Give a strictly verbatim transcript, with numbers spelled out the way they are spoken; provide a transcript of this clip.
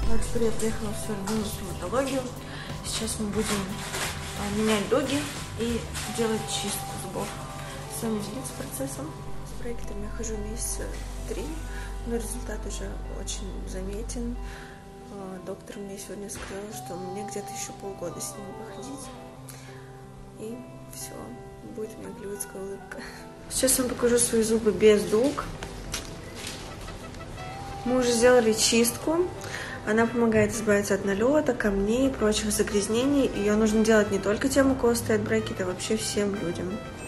Вот теперь я приехала в свою любимую стоматологию. Сейчас мы будем а, менять дуги и делать чистку зубов. С вами делиться процессом. С брекетом я хожу месяца три, но результат уже очень заметен. А, доктор мне сегодня сказал, что мне где-то еще полгода с ним походить. И все, будет у меня голливудская улыбка. Сейчас я вам покажу свои зубы без дуг. Мы уже сделали чистку. Она помогает избавиться от налета, камней и прочих загрязнений. Ее нужно делать не только тем, у кого стоят брекеты, а вообще всем людям.